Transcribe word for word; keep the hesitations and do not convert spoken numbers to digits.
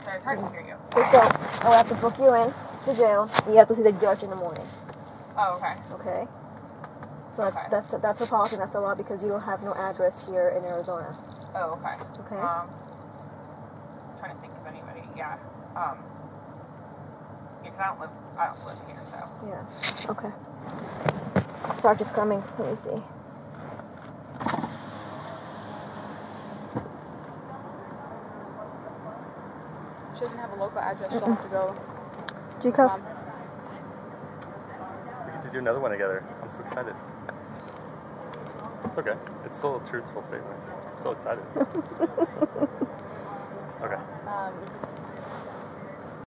sorry, it's hard to hear you. Okay, so I will have to book you in to jail. You have to see the judge in the morning. Oh, okay. Okay. So Okay. that's that's a policy. That's a law because you don't have no address here in Arizona. Oh, okay. Okay. Um, trying to think of anybody. Yeah. Um. Because I don't live. I don't live here, so. Yeah. Okay. Sarge is coming. Let me see. She doesn't have a local address. She'll have to go. G-Cuff. We get to do another one together. I'm so excited. It's okay. It's still a truthful statement. I'm so excited. Okay. Um.